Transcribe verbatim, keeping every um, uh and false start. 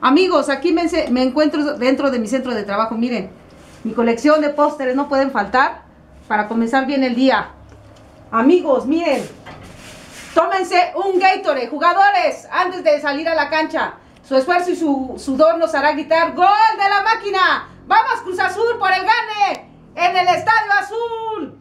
Amigos, aquí me, me encuentro dentro de mi centro de trabajo. Miren, mi colección de pósteres no pueden faltar para comenzar bien el día. Amigos, miren, tómense un Gatorade, jugadores, antes de salir a la cancha. Su esfuerzo y su sudor nos hará gritar ¡Gol de la máquina! ¡Vamos Cruz Azul por el gane! ¡En el Estadio Azul!